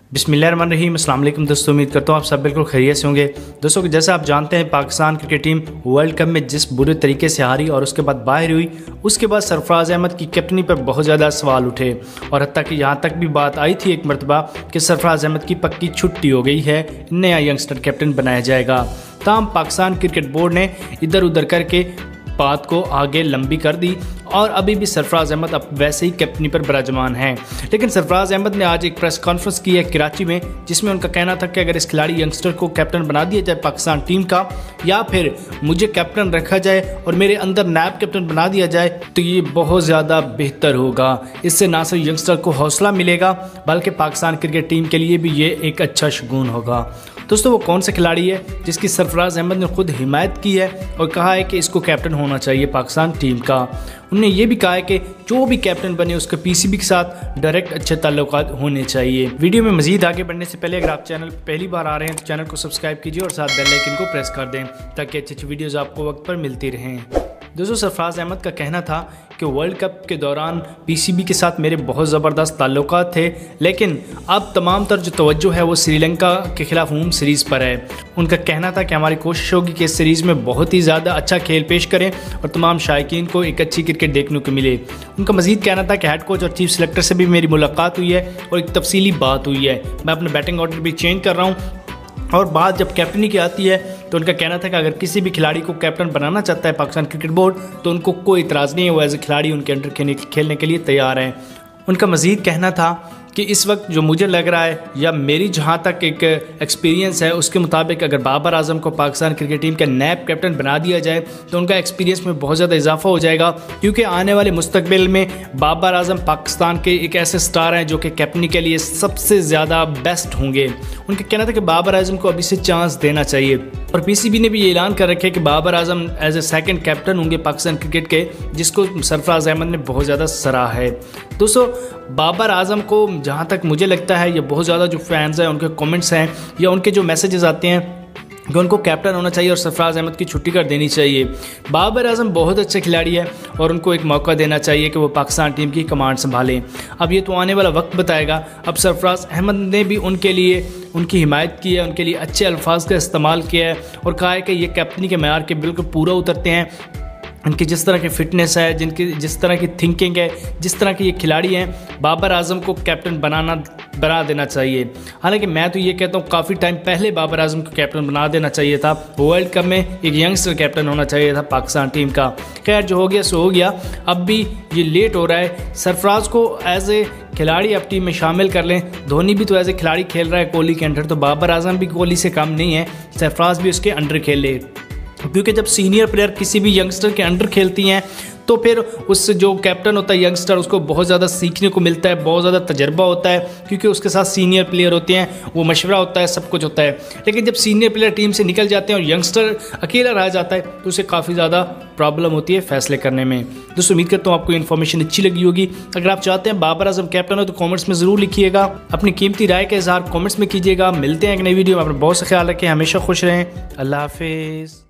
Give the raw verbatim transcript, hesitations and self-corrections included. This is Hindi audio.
बिस्मिल्लाहिर्रहमानिर्रहीम। अस्सलाम वालेकुम दोस्तों, उम्मीद करता हूँ आप सब बिल्कुल खैरियत से होंगे। दोस्तों जैसा आप जानते हैं, Pakistan cricket team world cup में जिस बुरे तरीके से हारी और उसके बाद बाहर हुई, उसके बाद सरफराज अहमद की कैप्टनी पर बहुत ज़्यादा सवाल उठे और हत्ता कि यहाँ तक भी बात आई थी एक मरतबा कि सरफराज अहमद की पक्की छुट्टी हो गई है, नया यंगस्टर कैप्टन बनाया जाएगा। ताहम पाकिस्तान क्रिकेट बोर्ड ने इधर उधर करके बात को आगे लंबी कर दी और अभी भी सरफराज अहमद अब वैसे ही कैप्टनी पर विराजमान हैं। लेकिन सरफराज अहमद ने आज एक प्रेस कॉन्फ्रेंस की है कराची में, जिसमें उनका कहना था कि अगर इस खिलाड़ी यंगस्टर को कैप्टन बना दिया जाए पाकिस्तान टीम का, या फिर मुझे कैप्टन रखा जाए और मेरे अंदर नायब कैप्टन बना दिया जाए, तो ये बहुत ज़्यादा बेहतर होगा। इससे ना सिर्फ यंगस्टर को हौसला मिलेगा बल्कि पाकिस्तान क्रिकेट टीम के लिए भी ये एक अच्छा शगुन होगा। दोस्तों वो कौन सा खिलाड़ी है जिसकी सरफराज अहमद ने खुद हिमायत की है और कहा है कि इसको कैप्टन होना चाहिए पाकिस्तान टीम का। उन्होंने ये भी कहा है कि जो भी कैप्टन बने उसके पीसीबी के साथ डायरेक्ट अच्छे ताल्लुकात होने चाहिए। वीडियो में मजीद आगे बढ़ने से पहले अगर आप चैनल पर पहली बार आ रहे हैं तो चैनल को सब्सक्राइब कीजिए और साथ बेल आइकन को प्रेस कर दें ताकि अच्छी अच्छी वीडियोज़ आपको वक्त पर मिलती रहें। दोस्तों सरफराज अहमद का कहना था कि वर्ल्ड कप के दौरान पीसीबी के साथ मेरे बहुत ज़बरदस्त ताल्लुकात थे, लेकिन अब तमाम तर जो तवज्जो है वो श्रीलंका के खिलाफ होम सीरीज़ पर है। उनका कहना था कि हमारी कोशिश होगी कि इस सीरीज़ में बहुत ही ज़्यादा अच्छा खेल पेश करें और तमाम शायकीन को एक अच्छी क्रिकेट देखने को मिले। उनका मजीद कहना था कि हेड कोच और चीफ सेलेक्टर से भी मेरी मुलाकात हुई है और एक तफसीली बात हुई है। मैं अपना बैटिंग ऑर्डर भी चेंज कर रहा हूँ। और बात जब कैप्टनी की आती है तो उनका कहना था कि अगर किसी भी खिलाड़ी को कैप्टन बनाना चाहता है पाकिस्तान क्रिकेट बोर्ड तो उनको कोई इतराज़ नहीं है, वो एज ए खिलाड़ी उनके अंडर खेलने के लिए तैयार हैं। उनका मज़ीद कहना था कि इस वक्त जो मुझे लग रहा है या मेरी जहाँ तक एक एक्सपीरियंस है उसके मुताबिक अगर बाबर आजम को पाकिस्तान क्रिकेट टीम का नैब कैप्टन बना दिया जाए तो उनका एक्सपीरियंस में बहुत ज़्यादा इजाफा हो जाएगा, क्योंकि आने वाले मुस्तकबिल में बाबर आजम पाकिस्तान के एक ऐसे स्टार हैं जो कि कैप्टनी के लिए सबसे ज़्यादा बेस्ट होंगे। उनका कहना था कि बाबर आजम को अभी से चांस देना चाहिए और पीसीबी ने भी ये ऐलान कर रखे है कि Babar Azam as a second captain होंगे पाकिस्तान क्रिकेट के, जिसको सरफराज अहमद ने बहुत ज़्यादा सराहा है। दोस्तों बाबर आजम को जहाँ तक मुझे लगता है ये बहुत ज़्यादा जो फैंस हैं उनके कमेंट्स हैं या उनके जो मैसेजेस आते हैं कि उनको कैप्टन होना चाहिए और सरफराज अहमद की छुट्टी कर देनी चाहिए। बाबर आजम बहुत अच्छे खिलाड़ी है और उनको एक मौका देना चाहिए कि वो पाकिस्तान टीम की कमांड संभालें। अब ये तो आने वाला वक्त बताएगा। अब सरफराज अहमद ने भी उनके लिए उनकी हिमायत की है, उनके लिए अच्छे अल्फाज का इस्तेमाल किया है और कहा है कि ये कैप्टनी के मैार के बिल्कुल पूरा उतरते हैं। उनकी जिस तरह की फ़िटनेस है, जिनकी जिस तरह की थिंकिंग है, जिस तरह के ये खिलाड़ी हैं, बाबर आजम को कैप्टन बनाना बना देना चाहिए। हालांकि मैं तो ये कहता हूँ काफ़ी टाइम पहले बाबर आजम को कैप्टन बना देना चाहिए था। वर्ल्ड कप में एक यंगस्टर कैप्टन होना चाहिए था पाकिस्तान टीम का। खैर जो हो गया सो हो गया, अब भी ये लेट हो रहा है। सरफराज को एज ए खिलाड़ी अब टीम में शामिल कर लें। धोनी भी तो एज ए खिलाड़ी खेल रहा है कोहली के अंडर, तो बाबर आजम भी कोहली से कम नहीं है, सरफराज भी उसके अंडर खेल ले। क्योंकि जब सीनियर प्लेयर किसी भी यंगस्टर के अंडर खेलती हैं तो फिर उससे जो कैप्टन होता है यंगस्टर, उसको बहुत ज़्यादा सीखने को मिलता है, बहुत ज़्यादा तजर्बा होता है, क्योंकि उसके साथ सीनियर प्लेयर होते हैं, वो मशवरा होता है, सब कुछ होता है। लेकिन जब सीनियर प्लेयर टीम से निकल जाते हैं और यंगस्टर अकेला रह जाता है तो उसे काफ़ी ज़्यादा प्रॉब्लम होती है फैसले करने में। दोस्तों उम्मीद करता हूँ आपको इन्फॉर्मेशन अच्छी लगी होगी। अगर आप चाहते हैं बाबर आजम कैप्टन हो तो कॉमेंट्स में ज़रूर लिखिएगा, अपनी कीमती राय का इजहार कॉमेंट्स में कीजिएगा। मिलते हैं एक नई वीडियो में, अपना बहुत सा ख्याल रखें, हमेशा खुश रहें। अल्लाह हाफिज़।